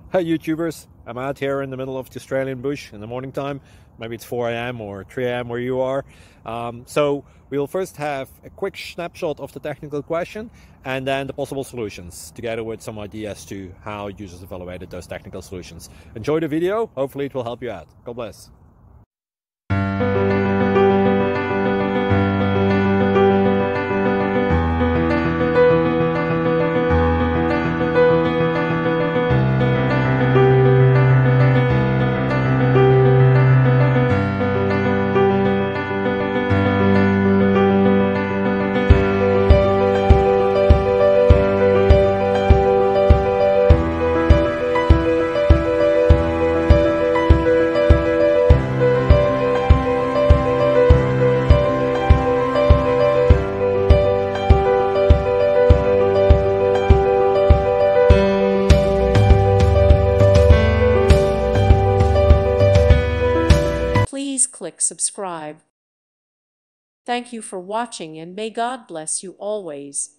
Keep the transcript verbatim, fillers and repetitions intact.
Hi YouTubers, I'm out here in the middle of the Australian bush in the morning time. Maybe it's four A M or three A M where you are. Um, so we'll first have a quick snapshot of the technical question and then the possible solutions, together with some ideas to how users evaluated those technical solutions. Enjoy the video, hopefully it will help you out. God bless. Please click subscribe. Thank you for watching and may God bless you always.